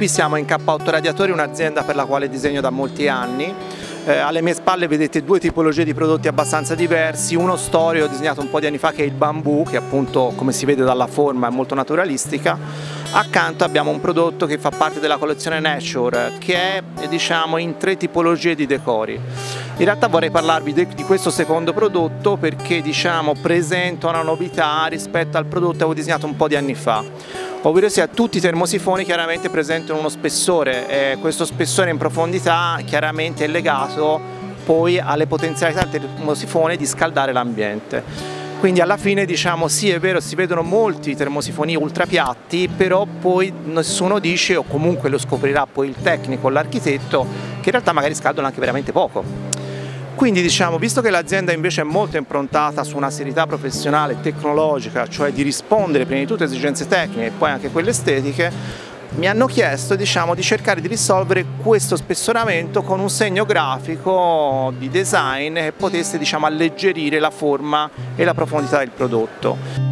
qui siamo in K8 Radiatori, un'azienda per la quale disegno da molti anni. Alle mie spalle vedete due tipologie di prodotti abbastanza diversi, uno storico disegnato un po' di anni fa che è il bambù, che appunto come si vede dalla forma è molto naturalistica. Accanto abbiamo un prodotto che fa parte della collezione Nature, che è diciamo in tre tipologie di decori. In realtà vorrei parlarvi di questo secondo prodotto perché diciamo presenta una novità rispetto al prodotto che avevo disegnato un po' di anni fa. Ovvero sia tutti i termosifoni chiaramente presentano uno spessore, questo spessore in profondità chiaramente è legato poi alle potenzialità del termosifone di scaldare l'ambiente. Quindi alla fine diciamo sì è vero si vedono molti termosifoni ultra piatti, però poi nessuno dice, o comunque lo scoprirà poi il tecnico o l'architetto, che in realtà magari scaldano anche veramente poco. Quindi diciamo, visto che l'azienda invece è molto improntata su una serietà professionale tecnologica, cioè di rispondere prima di tutto a esigenze tecniche e poi anche quelle estetiche, mi hanno chiesto diciamo, di cercare di risolvere questo spessoramento con un segno grafico di design che potesse diciamo, alleggerire la forma e la profondità del prodotto.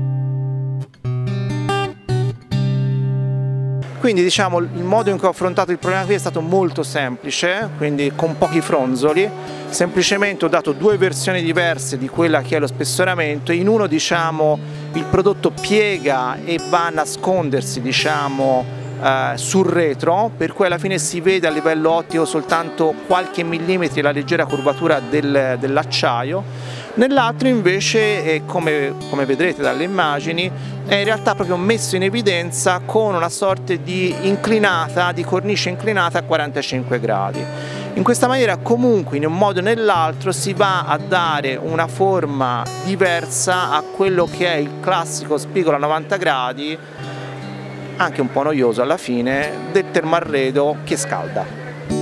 Quindi diciamo, il modo in cui ho affrontato il problema qui è stato molto semplice, quindi con pochi fronzoli, semplicemente ho dato due versioni diverse di quella che è lo spessoramento. In uno diciamo, il prodotto piega e va a nascondersi diciamo, sul retro, per cui alla fine si vede a livello ottico soltanto qualche millimetri la leggera curvatura dell'acciaio. Nell'altro invece, come vedrete dalle immagini, è in realtà proprio messo in evidenza con una sorta di cornice inclinata a 45 gradi. In questa maniera comunque in un modo o nell'altro si va a dare una forma diversa a quello che è il classico spigolo a 90 gradi, anche un po' noioso alla fine, del termoarredo che scalda.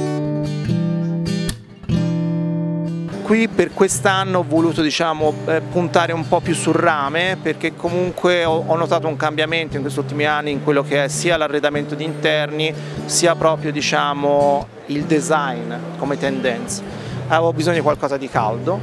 Qui per quest'anno ho voluto diciamo, puntare un po' più sul rame perché comunque ho notato un cambiamento in questi ultimi anni in quello che è sia l'arredamento di interni sia proprio diciamo, il design come tendenza. Avevo bisogno di qualcosa di caldo.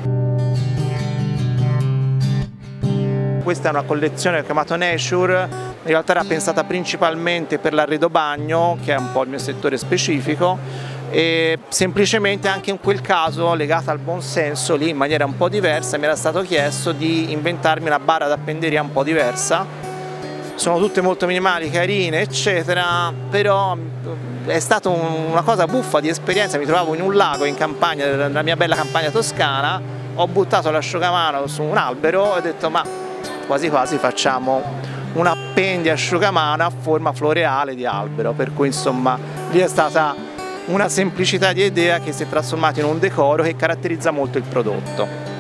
Questa è una collezione chiamata Nature, in realtà era pensata principalmente per l'arredo bagno che è un po' il mio settore specifico. E semplicemente anche in quel caso legata al buon senso lì in maniera un po' diversa mi era stato chiesto di inventarmi una barra d'appenderia un po' diversa. Sono tutte molto minimali, carine eccetera, però è stata una cosa buffa di esperienza. Mi trovavo in un lago in campagna, nella mia bella campagna toscana, ho buttato l'asciugamano su un albero e ho detto ma quasi quasi facciamo un appendi asciugamano a forma floreale di albero, per cui insomma lì è stata una semplicità di idea che si è trasformata in un decoro che caratterizza molto il prodotto.